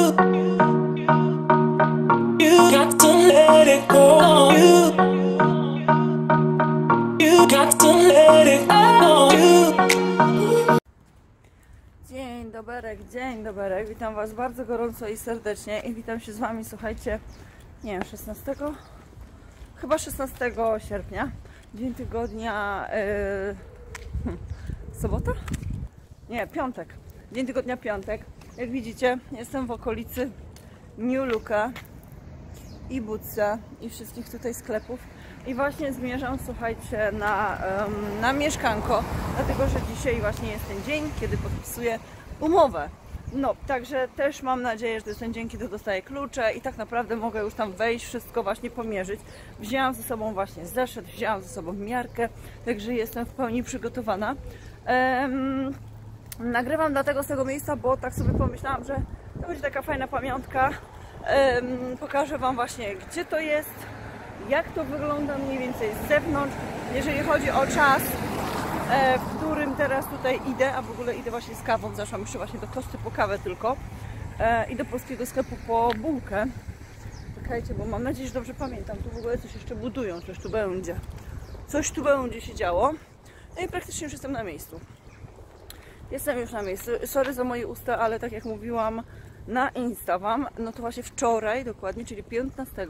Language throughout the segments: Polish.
You got to let it go. You got to let it go. Dzień doberek, witam Was bardzo gorąco i serdecznie i witam się z Wami, słuchajcie, nie wiem, 16? Chyba 16 sierpnia, dzień tygodnia, sobota? Nie, piątek, dzień tygodnia piątek. Jak widzicie, jestem w okolicy New Looka i Bootsa i wszystkich tutaj sklepów i właśnie zmierzam, słuchajcie, na mieszkanko, dlatego że dzisiaj właśnie jest ten dzień, kiedy podpisuję umowę. No, także też mam nadzieję, że to jest ten dzień, kiedy dostaję klucze i tak naprawdę mogę już tam wejść, wszystko właśnie pomierzyć. Wzięłam ze sobą właśnie zeszyt, wzięłam ze sobą miarkę, także jestem w pełni przygotowana. Nagrywam dlatego z tego miejsca, bo tak sobie pomyślałam, że to będzie taka fajna pamiątka. Pokażę Wam właśnie, gdzie to jest, jak to wygląda mniej więcej z zewnątrz, jeżeli chodzi o czas, w którym teraz tutaj idę, a w ogóle idę właśnie z kawą, zaszłam jeszcze właśnie do Kosty po kawę tylko i do polskiego sklepu po bułkę. Czekajcie, bo mam nadzieję, że dobrze pamiętam, tu w ogóle coś jeszcze budują, coś tu będzie się działo. No i praktycznie już jestem na miejscu. Jestem już na miejscu, sorry za moje usta, ale tak jak mówiłam na Insta Wam, no to właśnie wczoraj dokładnie, czyli 15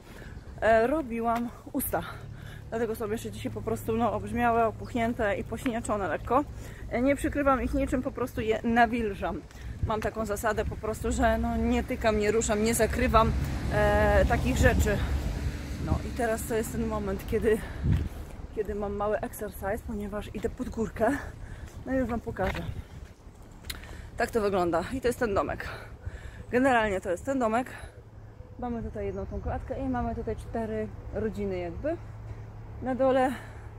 robiłam usta. Dlatego są jeszcze dzisiaj po prostu obrzmiałe, opuchnięte i posiniaczone lekko. Nie przykrywam ich niczym, po prostu je nawilżam. Mam taką zasadę po prostu, że no nie tykam, nie ruszam, nie zakrywam takich rzeczy. No i teraz to jest ten moment, kiedy mam mały exercise, ponieważ idę pod górkę. No i już Wam pokażę. Tak to wygląda. I to jest ten domek. Generalnie to jest ten domek. Mamy tutaj jedną tą klatkę i mamy tutaj 4 rodziny jakby. Na dole,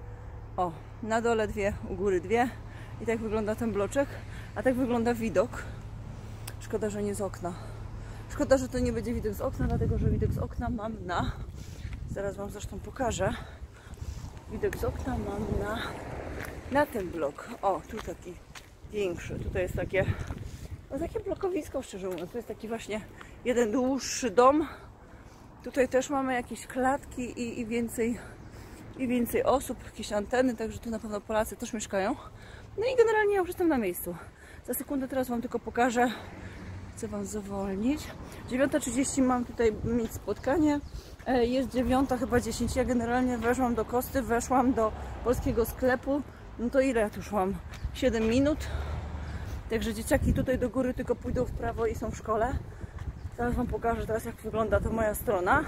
na dole 2, u góry 2. I tak wygląda ten bloczek. A tak wygląda widok. Szkoda, że nie z okna. Szkoda, że to nie będzie widok z okna, dlatego że widok z okna mam zaraz Wam zresztą pokażę. Widok z okna mam na ten blok. O, tu taki większy. Tutaj jest takie blokowisko, szczerze mówiąc. To jest taki właśnie jeden dłuższy dom. Tutaj też mamy jakieś klatki i więcej osób, jakieś anteny, także tu na pewno Polacy też mieszkają. No i generalnie ja już jestem na miejscu. Za sekundę teraz Wam tylko pokażę. Chcę Wam zwolnić. 9:30 mam tutaj mieć spotkanie. Jest 9, chyba 10. Ja generalnie weszłam do Kosty, weszłam do polskiego sklepu. No to ile ja tu szłam? 7 minut. Także dzieciaki tutaj do góry tylko pójdą w prawo i są w szkole. Zaraz Wam pokażę teraz, jak wygląda to moja strona.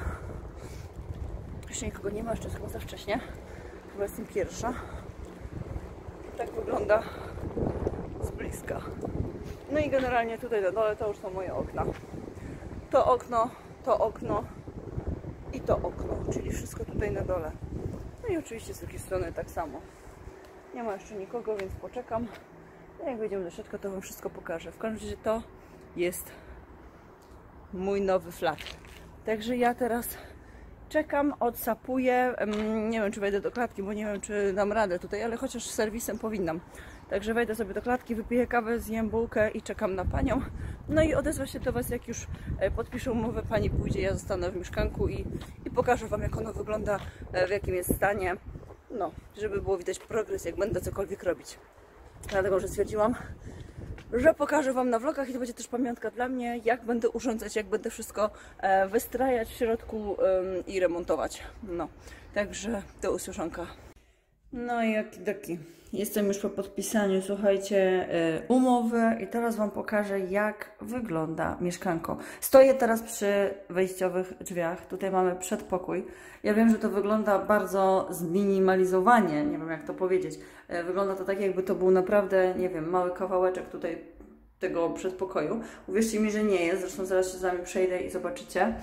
Jeszcze nikogo nie ma, jeszcze jest chyba za wcześnie. Chyba jestem pierwsza. Tak wygląda z bliska. No i generalnie tutaj na dole to już są moje okna. To okno i to okno, czyli wszystko tutaj na dole. No i oczywiście z drugiej strony tak samo. Nie ma jeszcze nikogo, więc poczekam. No jak wejdziemy do środka, to Wam wszystko pokażę. W każdym razie to jest mój nowy flat. Także ja teraz czekam, odsapuję. Nie wiem, czy wejdę do klatki, bo nie wiem, czy dam radę tutaj, ale chociaż serwisem powinnam. Także wejdę sobie do klatki, wypiję kawę, zjem bułkę i czekam na panią. No i odezwę się do Was, jak już podpiszę umowę, pani pójdzie, ja zostanę w mieszkanku i pokażę Wam, jak ono wygląda, w jakim jest stanie. No, żeby było widać progres, jak będę cokolwiek robić. Dlatego, że stwierdziłam, że pokażę Wam na vlogach i to będzie też pamiątka dla mnie, jak będę urządzać, jak będę wszystko wystrajać w środku i remontować. No, także do usłyszonka. No i jaki. Jestem już po podpisaniu, słuchajcie, umowy i teraz Wam pokażę, jak wygląda mieszkanko. Stoję teraz przy wejściowych drzwiach. Tutaj mamy przedpokój. Ja wiem, że to wygląda bardzo zminimalizowanie, nie wiem jak to powiedzieć. Wygląda to tak, jakby to był naprawdę, nie wiem, mały kawałeczek tutaj tego przedpokoju. Uwierzcie mi, że nie jest, zresztą zaraz się z Wami przejdę i zobaczycie.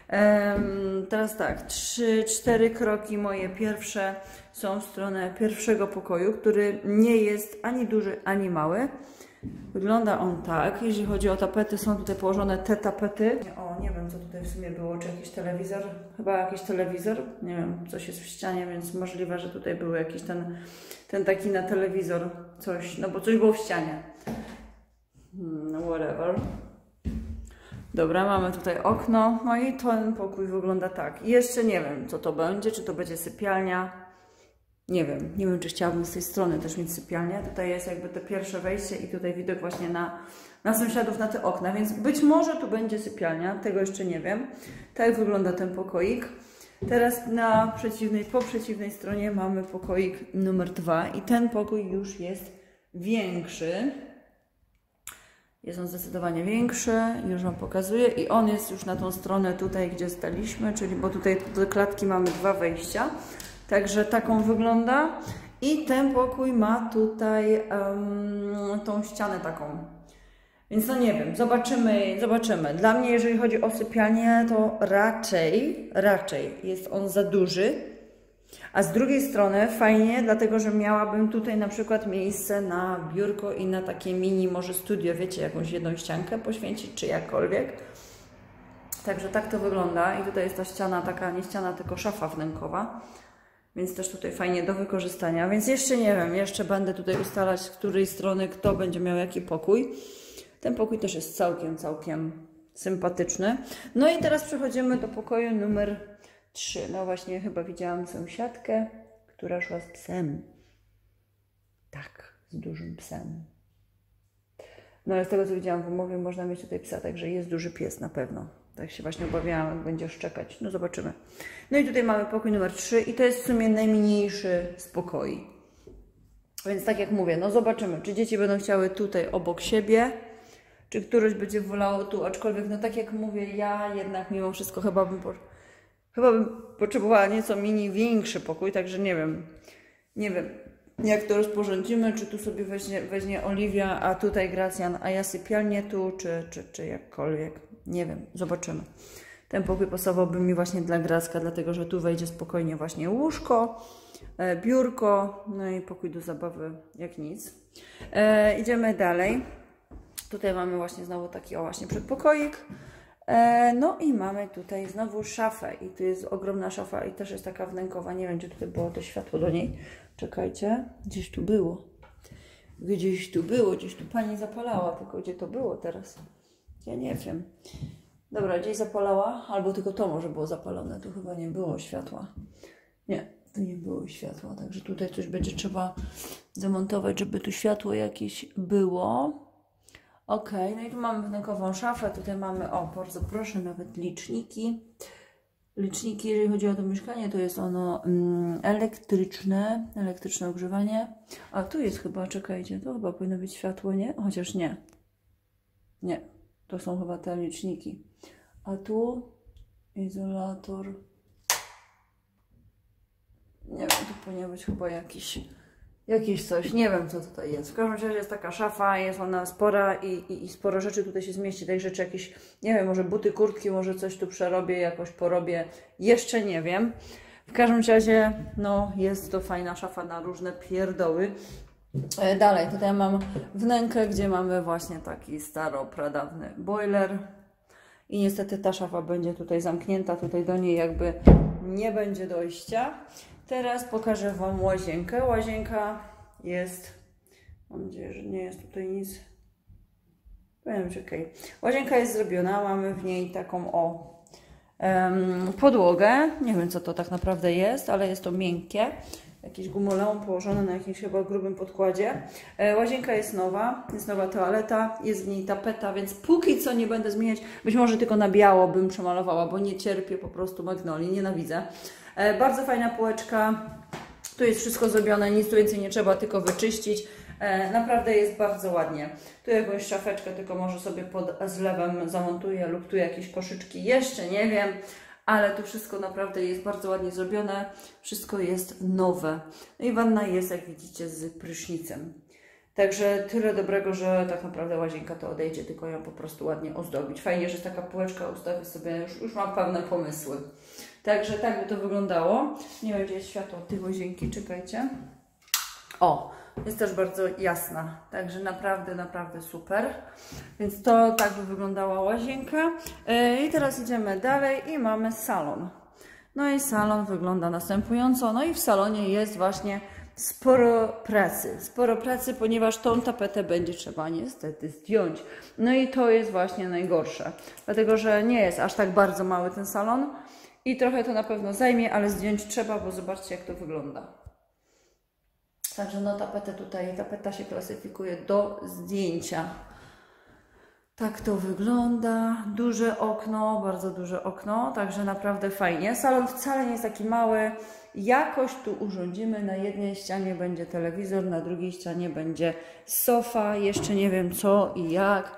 Teraz tak, 3-4 kroki moje pierwsze są w stronę pierwszego pokoju, który nie jest ani duży, ani mały. Wygląda on tak, jeśli chodzi o tapety, są tutaj położone te tapety. O, nie wiem co tutaj w sumie było, czy jakiś telewizor, chyba jakiś telewizor, nie wiem, coś jest w ścianie, więc możliwe, że tutaj był jakiś ten taki na telewizor, coś, no bo coś było w ścianie. Whatever. Dobra, mamy tutaj okno, no i ten pokój wygląda tak. I jeszcze nie wiem, co to będzie, czy to będzie sypialnia. Nie wiem, czy chciałabym z tej strony też mieć sypialnię. Tutaj jest jakby to pierwsze wejście i tutaj widok właśnie na sąsiadów, na te okna, więc być może tu będzie sypialnia, tego jeszcze nie wiem. Tak wygląda ten pokoik. Teraz po przeciwnej stronie mamy pokoik numer 2 i ten pokój już jest większy. Jest on zdecydowanie większy, już Wam pokazuję i on jest już na tą stronę tutaj, gdzie staliśmy, czyli bo tutaj do klatki mamy 2 wejścia. Także taką wygląda i ten pokój ma tutaj tą ścianę taką. Więc no nie wiem, zobaczymy. Dla mnie, jeżeli chodzi o sypialnię, to raczej jest on za duży. A z drugiej strony fajnie, dlatego że miałabym tutaj na przykład miejsce na biurko i na takie mini może studio, wiecie, jakąś jedną ściankę poświęcić, czy jakkolwiek. Także tak to wygląda i tutaj jest ta ściana, taka nie ściana, tylko szafa wnękowa. Więc też tutaj fajnie do wykorzystania, więc jeszcze nie wiem, jeszcze będę tutaj ustalać, z której strony kto będzie miał jaki pokój. Ten pokój też jest całkiem sympatyczny. No i teraz przechodzimy do pokoju numer 3. No właśnie, chyba widziałam sąsiadkę, która szła z psem. Tak, z dużym psem. No ale z tego co widziałam w umowie, można mieć tutaj psa, także jest duży pies na pewno. Tak się właśnie obawiałam, jak będzie szczekać. No zobaczymy. No i tutaj mamy pokój numer 3 i to jest w sumie najmniejszy z pokoi. Więc tak jak mówię, no zobaczymy, czy dzieci będą chciały tutaj obok siebie, czy któreś będzie wolało tu, aczkolwiek no tak jak mówię, ja jednak mimo wszystko chyba bym potrzebowała nieco większy pokój, także nie wiem, jak to rozporządzimy, czy tu sobie weźmie Oliwia, a tutaj Gracjan, a ja sypialnię tu, czy jakkolwiek. Nie wiem, zobaczymy. Ten pokój pasowałby mi właśnie dla Gracka, dlatego że tu wejdzie spokojnie właśnie łóżko, biurko, no i pokój do zabawy jak nic. Idziemy dalej. Tutaj mamy właśnie znowu taki właśnie przedpokoik. No i mamy tutaj znowu szafę i tu jest ogromna szafa i też jest taka wnękowa. Nie wiem, czy tutaj było to światło do niej. Czekajcie, gdzieś tu było. Gdzieś tu pani zapalała, tylko gdzie to było teraz? Ja nie wiem. Dobra, gdzieś zapalała, albo tylko to może było zapalone. Tu chyba nie było światła. Nie, tu nie było światła, także tutaj coś będzie trzeba zamontować, żeby tu światło jakieś było. Ok, no i tu mamy wnękową szafę. Tutaj mamy, o bardzo proszę, nawet liczniki. Liczniki, jeżeli chodzi o to mieszkanie, to jest ono elektryczne ogrzewanie. A tu jest chyba, czekajcie, to chyba powinno być światło, nie? Chociaż nie. Nie, to są chyba te liczniki. A tu izolator. Nie wiem, tu powinien być chyba jakieś coś. Nie wiem, co tutaj jest. W każdym razie jest taka szafa, jest ona spora i sporo rzeczy tutaj się zmieści. Tych rzeczy jakieś, nie wiem, może buty, kurtki, może coś tu przerobię, jakoś porobię. Jeszcze nie wiem. W każdym razie, no, jest to fajna szafa na różne pierdoły. Dalej, tutaj mam wnękę, gdzie mamy właśnie taki staro-pradawny boiler. I niestety ta szafa będzie tutaj zamknięta, tutaj do niej jakby nie będzie dojścia. Teraz pokażę Wam łazienkę. Łazienka jest, mam nadzieję, że nie jest tutaj nic. Powiem, że okej. Łazienka jest zrobiona, mamy w niej taką podłogę. Nie wiem, co to tak naprawdę jest, ale jest to miękkie. Jakieś gumoleum położone na jakimś chyba grubym podkładzie. Łazienka jest nowa toaleta, jest w niej tapeta, więc póki co nie będę zmieniać. Być może tylko na biało bym przemalowała, bo nie cierpię po prostu magnolii, nienawidzę. Bardzo fajna półeczka. Tu jest wszystko zrobione, nic tu więcej nie trzeba, tylko wyczyścić. Naprawdę jest bardzo ładnie. Tu jakąś szafeczkę, tylko może sobie pod zlewem zamontuję lub tu jakieś koszyczki, jeszcze nie wiem. Ale to wszystko naprawdę jest bardzo ładnie zrobione. Wszystko jest nowe. No i wanna jest, jak widzicie, z prysznicem. Także tyle dobrego, że tak naprawdę łazienka to odejdzie, tylko ją po prostu ładnie ozdobić. Fajnie, że jest taka półeczka, ustawię sobie, już mam pewne pomysły. Także tak by to wyglądało. Nie wiem, gdzie jest światło tej łazienki, czekajcie. O, jest też bardzo jasna, także naprawdę super. Więc to tak by wyglądała łazienka. I teraz idziemy dalej i mamy salon. No i salon wygląda następująco. No i w salonie jest właśnie sporo pracy, ponieważ tą tapetę będzie trzeba niestety zdjąć. No i to jest właśnie najgorsze, dlatego że nie jest aż tak bardzo mały ten salon i trochę to na pewno zajmie, ale zdjąć trzeba, bo zobaczcie, jak to wygląda. Także no tapeta się klasyfikuje do zdjęcia. Tak to wygląda. Duże okno, bardzo duże okno, także naprawdę fajnie. Salon wcale nie jest taki mały. Jakoś tu urządzimy. Na jednej ścianie będzie telewizor, na drugiej ścianie będzie sofa. Jeszcze nie wiem co i jak.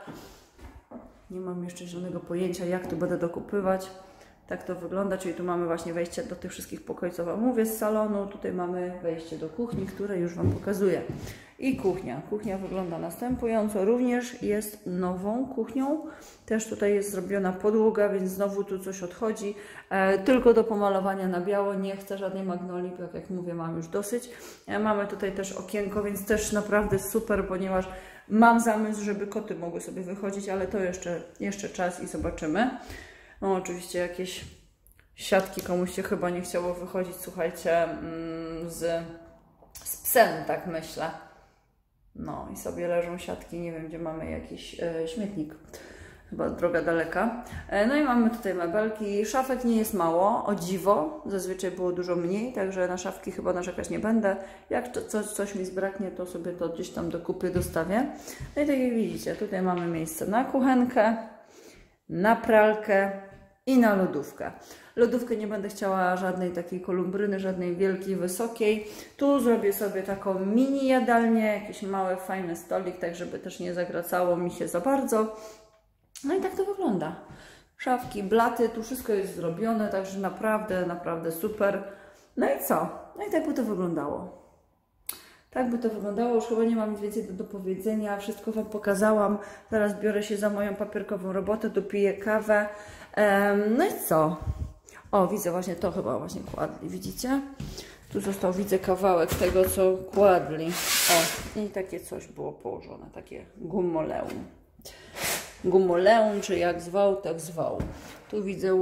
Nie mam jeszcze żadnego pojęcia, jak to będę dokupywać. Tak to wygląda, czyli tu mamy właśnie wejście do tych wszystkich pokoi, co Wam mówię, z salonu. Tutaj mamy wejście do kuchni, które już Wam pokazuję. I kuchnia. Kuchnia wygląda następująco. Również jest nową kuchnią. Też tutaj jest zrobiona podłoga, więc znowu tu coś odchodzi. Tylko do pomalowania na biało. Nie chcę żadnej magnolii, jak mówię, mam już dosyć. Mamy tutaj też okienko, więc też naprawdę super, ponieważ mam zamysł, żeby koty mogły sobie wychodzić, ale to jeszcze czas i zobaczymy. No oczywiście jakieś siatki, komuś się chyba nie chciało wychodzić, słuchajcie, z psem, tak myślę. No i sobie leżą siatki, nie wiem, gdzie mamy jakiś śmietnik, chyba droga daleka. No i mamy tutaj mebelki, szafek nie jest mało, o dziwo, zazwyczaj było dużo mniej, także na szafki chyba narzekać nie będę. Jak coś mi zbraknie, to sobie to gdzieś tam dokupię, dostawię. No i tak jak widzicie, tutaj mamy miejsce na kuchenkę, na pralkę i na lodówkę. Lodówkę nie będę chciała żadnej takiej kolumbryny, żadnej wielkiej, wysokiej. Tu zrobię sobie taką mini jadalnię, jakiś mały, fajny stolik, tak żeby też nie zagracało mi się za bardzo. No i tak to wygląda. Szafki, blaty, tu wszystko jest zrobione, także naprawdę, naprawdę super. No i co? No i tak by to wyglądało. Tak by to wyglądało, już chyba nie mam nic więcej do powiedzenia, wszystko Wam pokazałam. Teraz biorę się za moją papierkową robotę, dopiję kawę. No i co? O, widzę właśnie, to chyba właśnie kładli, widzicie? Tu został, widzę, kawałek tego, co kładli. O, i takie coś było położone, takie gumoleum. Gumoleum, czy jak zwał, tak zwał. Tu widzę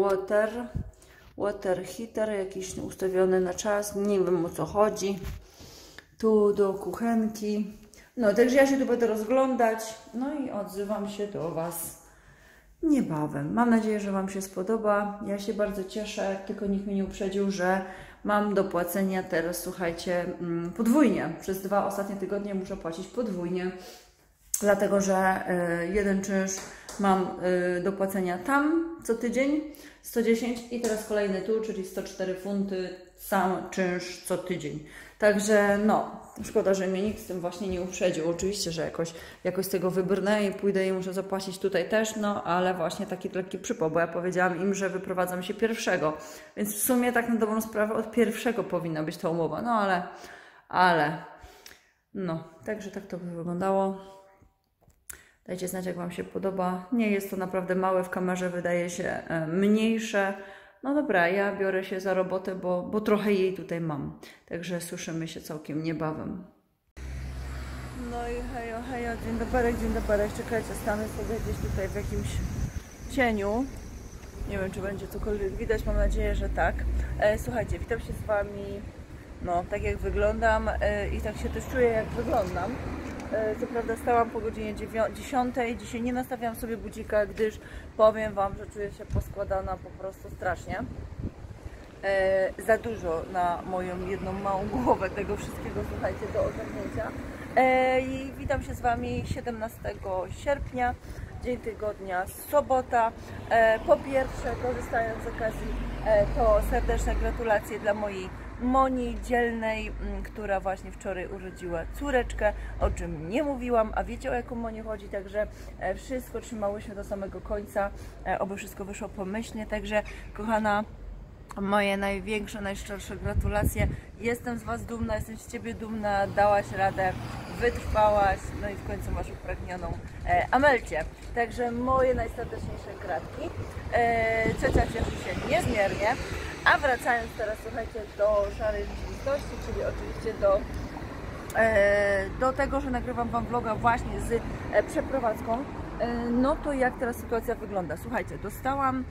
water heater, jakiś ustawiony na czas, nie wiem o co chodzi. Tu do kuchenki. No, także ja się tu będę rozglądać, no i odzywam się do Was niebawem. Mam nadzieję, że Wam się spodoba. Ja się bardzo cieszę, tylko nikt mnie nie uprzedził, że mam do płacenia teraz, słuchajcie, podwójnie. Przez 2 ostatnie tygodnie muszę płacić podwójnie, dlatego że jeden czynsz mam do płacenia tam co tydzień, 110 i teraz kolejny tu, czyli 104 funty, sam czynsz co tydzień. Także no, szkoda, że mnie nikt z tym właśnie nie uprzedził. Oczywiście, że jakoś z tego wybrnę i pójdę i muszę zapłacić tutaj też, no ale właśnie taki lekki przypał, bo ja powiedziałam im, że wyprowadzam się 1, więc w sumie tak na dobrą sprawę od 1 powinna być ta umowa, no ale no, także tak to by wyglądało. Dajcie znać, jak Wam się podoba. Nie jest to naprawdę małe, w kamerze wydaje się mniejsze. No dobra, ja biorę się za robotę, bo trochę jej tutaj mam. Także słyszymy się całkiem niebawem. No i hejo, dzień dobry, czekajcie, stanę sobie gdzieś tutaj w jakimś cieniu. Nie wiem, czy będzie cokolwiek widać, mam nadzieję, że tak. Słuchajcie, witam się z Wami, no tak jak wyglądam i tak się też czuję, jak wyglądam. Co prawda stałam po godzinie 10. Dzisiaj nie nastawiałam sobie budzika, gdyż powiem Wam, że czuję się poskładana po prostu strasznie. Za dużo na moją jedną małą głowę tego wszystkiego, słuchajcie, do ogarnięcia. I witam się z Wami 17 sierpnia, dzień tygodnia, sobota. Po pierwsze, korzystając z okazji, to serdeczne gratulacje dla mojej Moni dzielnej, która właśnie wczoraj urodziła córeczkę, o czym nie mówiłam, a wiecie, o jaką Monię chodzi, także wszystko trzymałyśmy do samego końca, oby wszystko wyszło pomyślnie, także kochana, moje największe, najszczersze gratulacje. Jestem z Was dumna, jestem z Ciebie dumna, dałaś radę, wytrwałaś, no i w końcu masz upragnioną Amelcię. Także moje najserdeczniejsze gratki. Ciocia cieszy się niezmiernie. A wracając teraz, słuchajcie, do szarej rzeczywistości, czyli oczywiście do tego, że nagrywam Wam vloga właśnie z przeprowadzką. No to jak teraz sytuacja wygląda? Słuchajcie, dostałam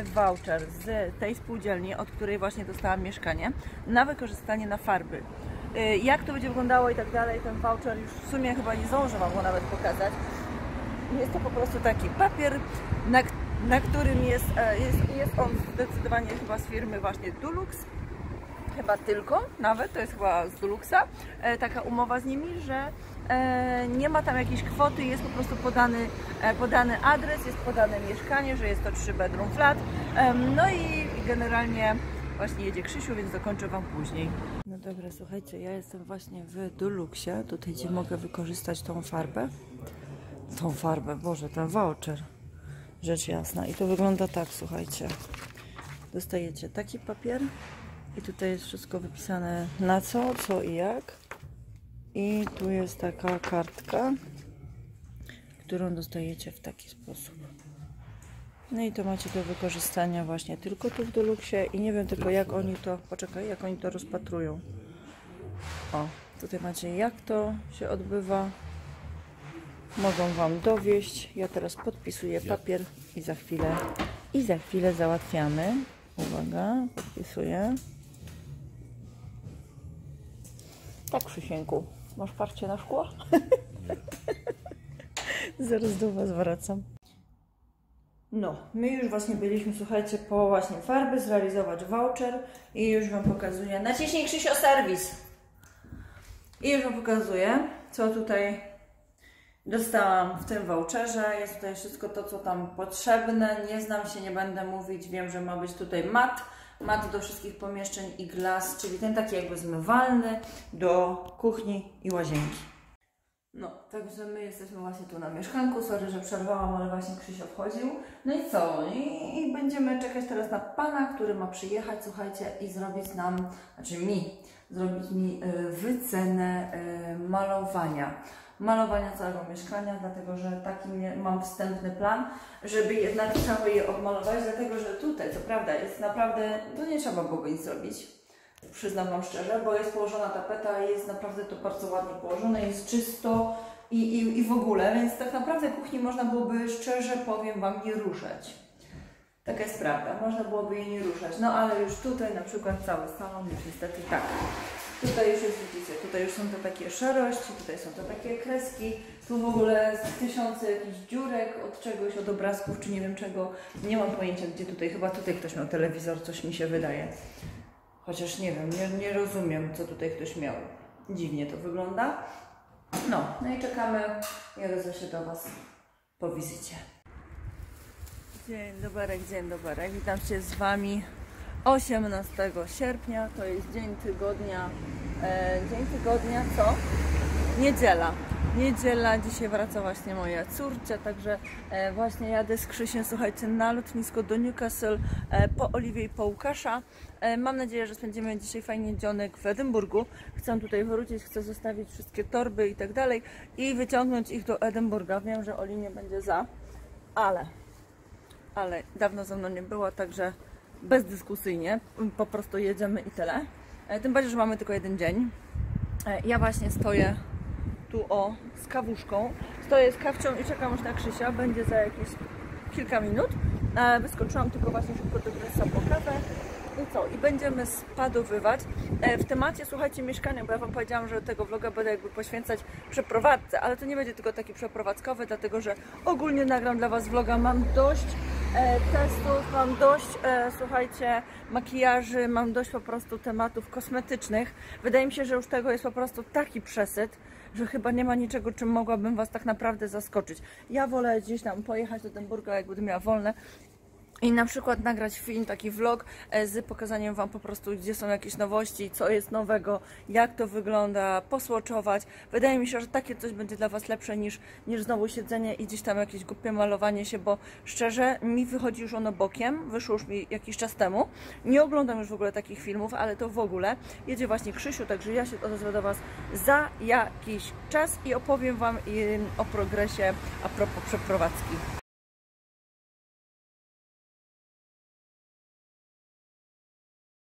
voucher z tej spółdzielni, od której właśnie dostałam mieszkanie, na wykorzystanie na farby. jak to będzie wyglądało i tak dalej. Ten voucher już w sumie chyba nie zdążę Wam go nawet pokazać. Jest to po prostu taki papier, na którym jest on zdecydowanie chyba z firmy właśnie Dulux. Chyba tylko, nawet, to jest chyba z Duluxa, taka umowa z nimi, że nie ma tam jakiejś kwoty, jest po prostu podany adres, jest podane mieszkanie, że jest to 3-bedroom flat. No i generalnie właśnie jedzie Krzysiu, więc dokończę Wam później. No dobra, słuchajcie, ja jestem właśnie w Duluxie, tutaj gdzie mogę wykorzystać tą farbę. Boże, ten voucher, rzecz jasna. I to wygląda tak, słuchajcie. Dostajecie taki papier i tutaj jest wszystko wypisane na co i jak. I tu jest taka kartka, którą dostajecie w taki sposób. No i to macie do wykorzystania właśnie tylko tu w Duluxie i nie wiem tylko jak oni to, jak oni to rozpatrują. O, tutaj macie jak to się odbywa. Mogą Wam dowieść. Ja teraz podpisuję papier i za chwilę załatwiamy. Uwaga, podpisuję. Tak, Krzysienku, masz parcie na szkło? Zaraz do Was wracam. No, my już właśnie byliśmy, słuchajcie, po właśnie farby, zrealizować voucher i już Wam pokazuję. Naciśnij, Krzysio, serwis. I już Wam pokazuję, co tutaj dostałam w tym voucherze. Jest tutaj wszystko to, co tam potrzebne. Nie znam się, nie będę mówić. Wiem, że ma być tutaj mat do wszystkich pomieszczeń i glas, czyli ten taki jakby zmywalny do kuchni i łazienki. No, także my jesteśmy właśnie tu na mieszkanku. Sorry, że przerwałam, ale właśnie Krzysio wchodził. No i co? I będziemy czekać teraz na pana, który ma przyjechać, słuchajcie, i zrobić nam, zrobić mi wycenę malowania całego mieszkania, dlatego że taki mam wstępny plan, żeby jednak całe je obmalować, dlatego że tutaj, co prawda, jest naprawdę, to nie trzeba byłoby nic zrobić, przyznam Wam szczerze, bo jest położona tapeta, jest naprawdę to bardzo ładnie położone, jest czysto i w ogóle, więc tak naprawdę kuchni można byłoby, szczerze powiem Wam, nie ruszać. Taka jest prawda, można byłoby jej nie ruszać, no ale już tutaj na przykład cały salon już niestety tak. Tutaj już jest, widzicie, tutaj już są to takie szarości, tutaj są to takie kreski, tu w ogóle tysiące jakichś dziurek od czegoś, od obrazków, czy nie wiem czego. Nie mam pojęcia, gdzie tutaj, chyba tutaj ktoś miał telewizor, coś mi się wydaje. Chociaż nie wiem, nie rozumiem, co tutaj ktoś miał. Dziwnie to wygląda. No i czekamy, ja odezwę się do Was po wizycie. Dzień dobry, witam się z Wami 18 sierpnia, to jest dzień tygodnia, co? Niedziela, dzisiaj wraca właśnie moja córcia, także właśnie jadę z Krzysiem, słuchajcie, na lotnisko do Newcastle po Oliwię i po Łukasza. Mam nadzieję, że spędzimy dzisiaj fajnie dzionek w Edynburgu. Chcę tutaj wrócić, chcę zostawić wszystkie torby i tak dalej i wyciągnąć ich do Edynburga. Wiem, że Oli nie będzie za, ale dawno ze mną nie była, także bezdyskusyjnie, po prostu jedziemy i tyle. Tym bardziej, że mamy tylko jeden dzień. Ja właśnie stoję tu z kawuszką. Stoję z kawcią i czekam aż na Krzysia. Będzie za jakieś kilka minut. Wyskoczyłam tylko właśnie szybko do Grysa po kawę. I co? I będziemy spadowywać. W temacie, słuchajcie, mieszkania, bo ja Wam powiedziałam, że tego vloga będę jakby poświęcać przeprowadzce, ale to nie będzie tylko taki przeprowadzkowy, dlatego że ogólnie nagram dla Was vloga. Mam dość testów, mam dość, słuchajcie, makijaży, mam dość po prostu tematów kosmetycznych. Wydaje mi się, że już tego jest po prostu taki przesyt, że chyba nie ma niczego, czym mogłabym Was tak naprawdę zaskoczyć. Ja wolę gdzieś tam pojechać do Edynburga, jak będę miała wolne, i na przykład nagrać film, taki vlog z pokazaniem Wam po prostu, gdzie są jakieś nowości, co jest nowego, jak to wygląda, posłoczować. Wydaje mi się, że takie coś będzie dla Was lepsze niż znowu siedzenie i gdzieś tam jakieś głupie malowanie się, bo szczerze mi wychodzi już ono bokiem, wyszło już mi jakiś czas temu. Nie oglądam już w ogóle takich filmów, ale to w ogóle. Jedzie właśnie Krzysiu, także ja się odezwę do Was za jakiś czas i opowiem Wam o progresie a propos przeprowadzki.